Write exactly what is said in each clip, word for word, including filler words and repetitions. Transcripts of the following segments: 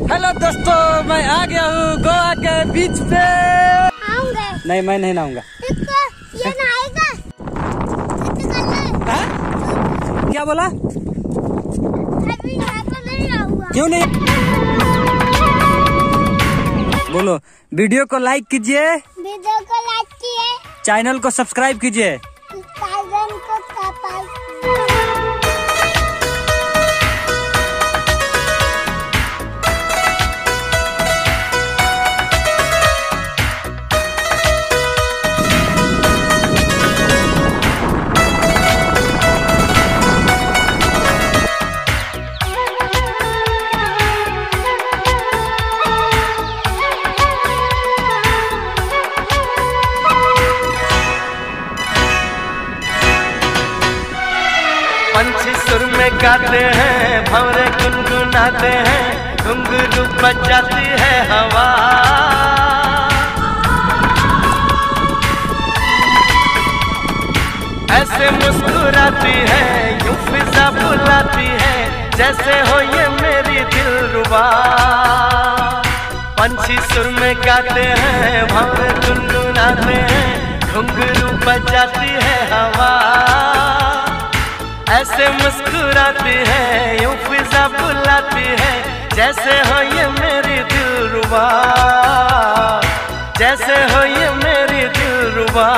Hello दोस्तों, मैं आ गया हूँ गोवा के बीच पे। आऊंगा? नहीं, मैं नहीं नहाऊंगा। ये नहाएगा? क्या बोला? अभी यहाँ पर नहीं आऊंगा। क्यों नहीं? बोलो, वीडियो को लाइक कीजिए, वीडियो को लाइक कीजिए, चैनल को सब्सक्राइब कीजिए। चैनल को सब्सक्राइब। पंछी सुर में गाते हैं, भंवरे गुनगुनाते हैं, घुंघरू बजाती है हवा। ऐसे मुस्कुराती है, यूं फिजा बुलाती है, जैसे हो ये मेरी दिलरुबा। पंछी सुर में गाते हैं, भंवरे गुनगुनाते हैं, घुंघरू बजाती है हवा। ऐसे मुस्कुराती है, यूं फिजा बुलाती है, जैसे हो ये मेरी दिलरुबा, जैसे हो ये मेरी दिलरुबा।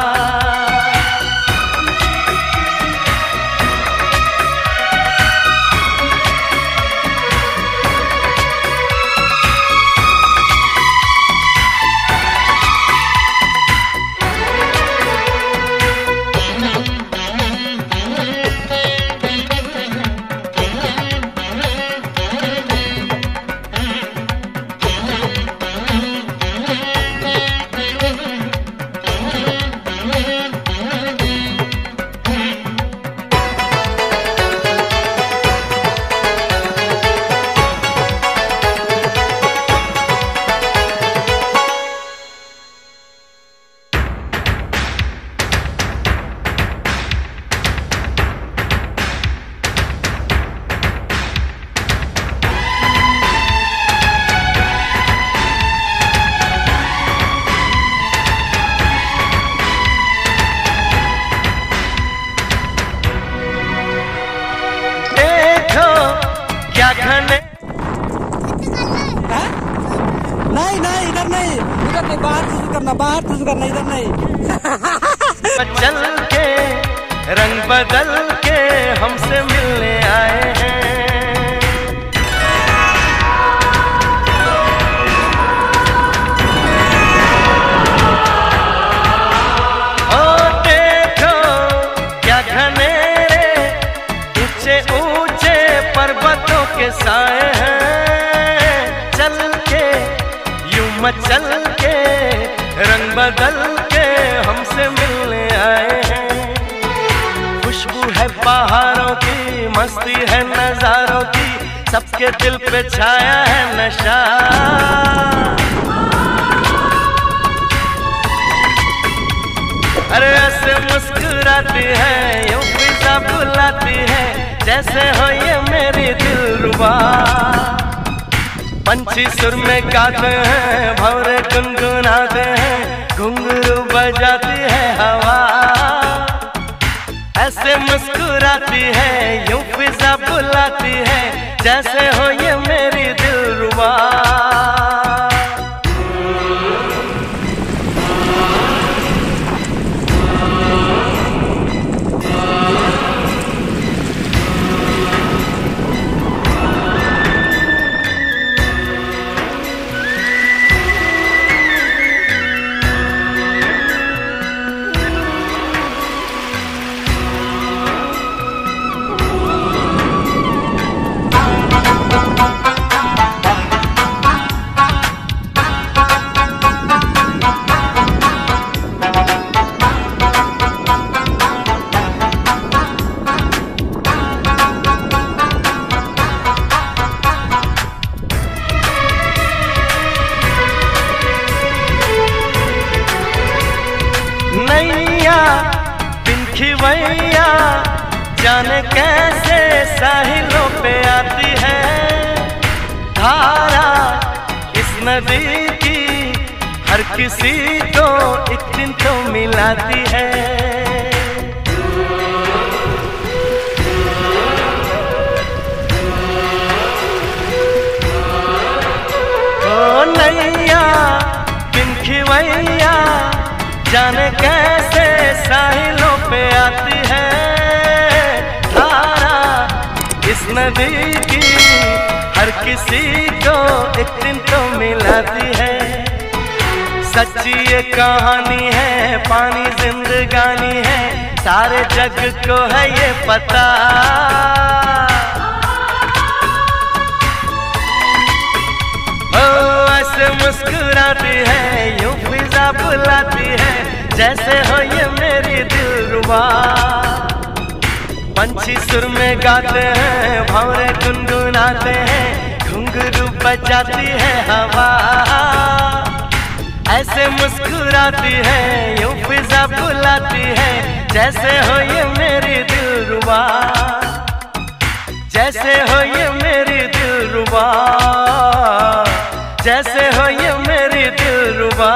नहीं नहीं, इधर नहीं, इधर नहीं, बाहर से करना, बाहर से करना, इधर नहीं। चल के रंग बदल के हमसे मिलने आए हैं। ओ देखो क्या घनेरे ऊंचे ऊंचे पर्वतों के साए हैं। चल के रंग बदल के हमसे मिलने आए हैं। खुशबू है पहाड़ों की, मस्ती है नजारों की, सबके दिल पे छाया है नशा। अरे ऐसे मुस्कुराती है, यूं फिजा बुलाती है, जैसे हो ये मेरी दिलरुबा। पंछी सुर में गाते हैं, भंवरे गुनगुनाते हैं, घुंघरू बजाती है हवा। ऐसे मुस्कुराती है, यूं फिजा बुलाती है, जैसे हो ये मेरी दिलरुबा। खिवैया जाने कैसे साहिलों पे आती है, धारा नदी की हर किसी को एक दिन तो मिलाती है। ओ नैया बिन खिवैया जाने कैसे साहिलों पे आती है धारा इस नदी की हर किसी को एक दिन तो मिलाती है। सच्ची ये कहानी है, पानी जिंदगानी है, सारे जग को है ये पता। ओ ऐसे मुस्कुराती है, यूं फिजा बुलाती है, जैसे हो ये मेरी दिलरुबा। पंछी सुर में गाते हैं, भंवरे गुनगुनाते हैं, घुंघरू बजाती है हवा। ऐसे मुस्कुराती है, यूं फिजा बुलाती है, जैसे हो ये मेरी दिलरुबा, जैसे हो ये मेरी दिलरुबा, जैसे हो ये मेरी दिलरुबा।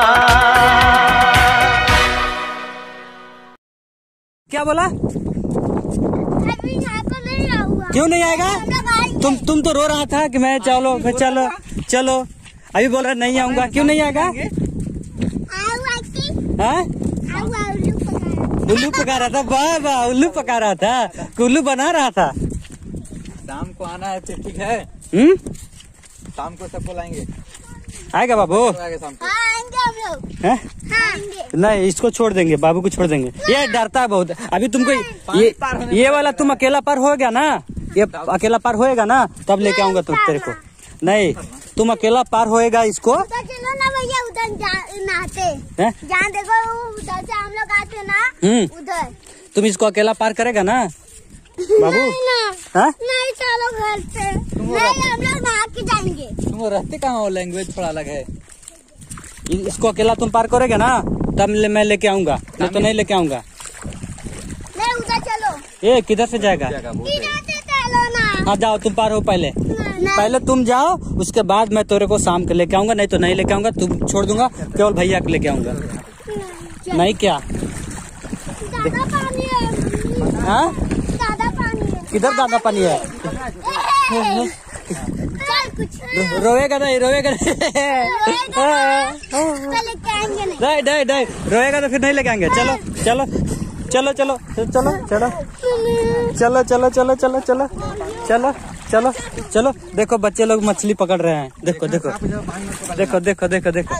क्या बोला? अभी यहाँ पर नहीं आऊंगा। क्यों नहीं आएगा? तुम तुम तो रो रहा था कि मैं चलो फिर चलो चलो, अभी बोल रहा नहीं आऊंगा। क्यों नहीं आएगा? हाँ? उल्लू पका रहा था। वाह वाह, उल्लू पका रहा था, उल्लू बना रहा था। शाम को आना है तो ठीक है। हम्म, शाम को सबको लाएंगे। आएगा बाबू? आएंगे शाम को। आएंगे हम लोग। हैं? आएंगे। नहीं, इसको छोड़ देंगे, बाबू को छोड़ देंगे। ये डरता है बहुत। अभी तुमको ये ये वाला तुम अकेला पार होएगा ना, ये अकेला पार होएगा ना, तब लेके आऊंगा तुम तेरे को। नहीं, तुम अकेला पार होएगा इसको। उधर चलो ना भैया, उधर नहाते हैं? जहाँ देखो उधर से हम लोग आते ना, हम्म, उधर। तुम इसको अकेला पार करेगा ना बाबू? नहीं ना, हाँ? नहीं चलो घर पे, नहीं हम लोग नहा के जाएंगे। तुम रहते कहाँ हो? लैंग्वेज थोड़ा अलग है। इसको अकेला तुम पार करोगे ना, तब ले, मैं लेके आऊंगा, नहीं तो नहीं लेके आऊंगा। नहीं उधर चलो। ये किधर से जाएगा? इधर से चलो ना। हाँ जाओ, तुम पार हो पहले। नहीं। पहले तुम जाओ, उसके बाद मैं तेरे को शाम को लेके आऊंगा, नहीं तो नहीं लेके आऊंगा। तुम छोड़ दूंगा, केवल भैया को लेके आऊंगा। नहीं क्या? ज्यादा पानी है। हाँ? ज्यादा पानी है। किधर ज्यादा पानी है? चल कुछ रोएगा नहीं, रोएगा नहीं। पहले कहेंगे नहीं। नहीं नहीं नहीं, रोएगा तो फिर नहीं लेके आएंगे। चलो चलो चलो चलो चलो चलो चलो चलो चलो चलो चलो चलो चलो चलो। देखो बच्चे लोग मछली पकड़ रहे हैं। देखो देखो देखो देखो देखो देखो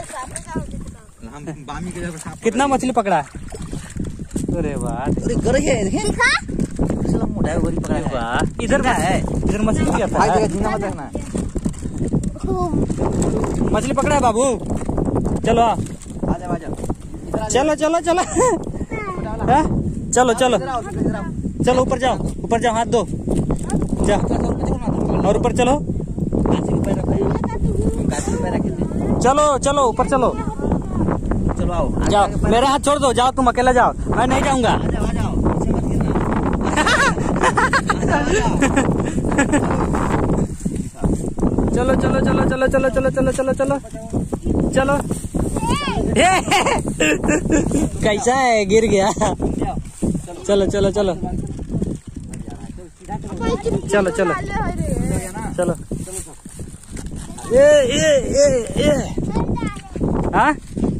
कितना मछली पकड़ा है। अरे वाह, दिखा। वाह, इधर है, इधर मछली क्या था? मछली पकड़ा है बाबू। चलो आ, चलो चलो चलो हाँ? चलो चलो चलो, ऊपर जाओ, ऊपर जाओ, हाथ दो, जाओ और ऊपर चलो। चलो चलो ऊपर चलो, चलो आओ, जाओ। मेरे हाथ छोड़ दो, जाओ तुम अकेला जाओ, मैं नहीं जाऊंगा। चलो चलो चलो चलो चलो चलो चलो चलो चलो चलो। कैसा है, गिर गया। चलो चलो चलो चलो चलो चलो। ये ये ये ये हाँ,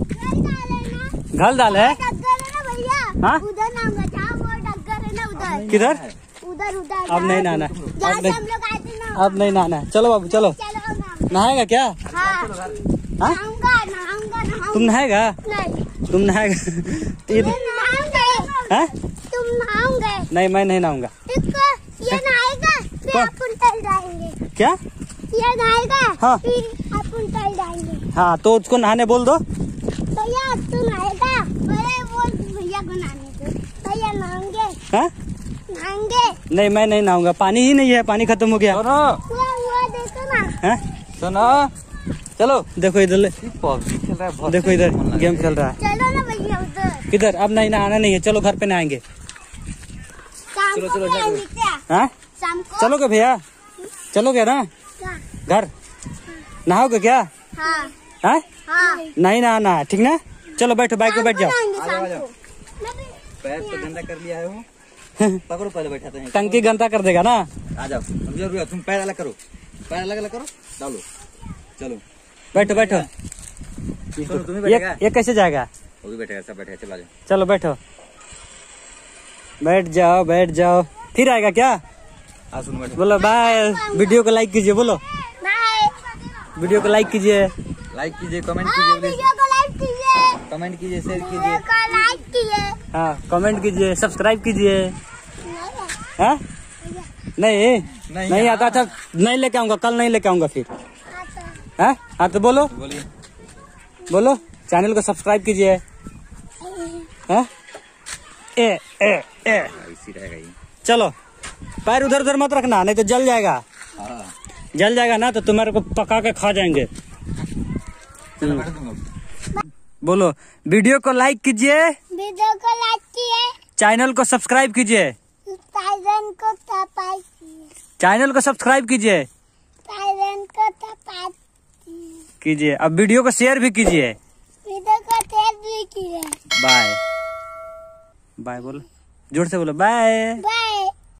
घल दाल है। हाँ? उधर नाम जहाँ वो डगर है ना, उधर किधर? उधर उधर। अब नहीं नहाना, जहाँ अब से नहीं, हम लोग आए थे ना। अब नहीं नहाना। चलो बाबू चलो। चलो ना। नहाएगा क्या? हाँ। हाँ? नहाऊंगा नहाऊंगा नहाऊंगा। तुम नहाएगा? नहीं। तुम नहाएगा? तुम नहाओगे? हाँ? तुम नहाओगे? नहीं, मैं नहीं नहाऊंगा। इसको ये नहाएगा फिर कौन? अपन तल जाएंगे। क्या? ये नहाएगा हाँ। फिर अपन तल जाएंगे। हाँ, तो उसको नहाने बोल दो। भैया तू नहाएगा? अरे बोल भैया को नहाने दो। भैया नहाएंगे? हाँ? नहाएंगे? नहीं, मैं नहीं नहाऊंगा, पानी ही नहीं है, पानी खत्म हो गया। सुनो वो वो देखो ना। हाँ? सुनो, चलो। देखो इधर, पबजी खेल रहा है बहुत। देखो इधर गेम चल रहा है। चलो ना भैया उधर। किधर? अब नहीं नहाना नहीं है, चलो घर पे नहाएंगे। शाम चलो, को चलो, नहाएंगे क्या? हाँ? शाम को? चलोगे भैया? चलोगे ना क्या? घर? नहाओगे क्या? हाँ। हाँ हाँ नहीं ना आना, ठीक ना? चलो बैठो, बाइक पे बैठ जाओ। बनाएंगे आ जाओ, आ शाम जाओ। को। पैर तो गंदा कर लिया है वो। पकड़ो पहले, बैठाते हैं। टंकी गंदा कर देगा ना। आ जाओ, अब जरूर तुम पैर अलग करो, पैर अलग अलग करो, डालो, चलो बैठो बैठो। चलो, तुम ही ये बैठेगा, ये कैसे जाएगा? वो भी बैठेगा, सब बैठेगा, चलो आ जाओ। चलो बैठो, बैठ जाओ बैठ जाओ। फिर आएगा क्या? हाँ सुनो, बैठो। बोलो बाय। वीडियो को लाइक कीजिए, बोलो बाय। वीडियो को लाइक कीजिए। लाइक कीजिए, कमेंट हाँ, कीजिए, प्लीज। वीडियो को लाइक कीजिए, कमेंट कीजिए, शेयर वीडियो कीजिए। को लाइक कीजिए। हाँ कमेंट कीजिए, सब्सक्राइब कीजिए। नहीं हाँ नहीं नहीं नहीं आता। हाँ। अच्छा नहीं लेके आऊंगा, कल नहीं लेके आऊंगा फिर। आता। हाँ हाँ तो बोलो बोलिए। बोलो, चैनल को सब्सक्राइब कीजिए। हाँ ए ए ए इसी रहेगा ये। चलो, पैर उधर उधर मत रखना, नहीं तो जल जाएगा। हाँ, जल जाएगा ना तो तुम्हारे को पका के खा जाएंगे। चलो बैठो तुम लोग। बोलो वीडियो को लाइक कीजिए, वीडियो को लाइक कीजिए, चैनल को सब्सक्राइब कीजिए। साइरन को तपाई कीजिए, चैनल को सब्सक्राइब कीजिए साइरन को तपाई कीजिए, कीजिए। अब वीडियो को शेयर भी कीजिए। वीडियो को शेयर भी कीजिए। बाय बाय बोलो, जोर से बोलो बाय। बाय।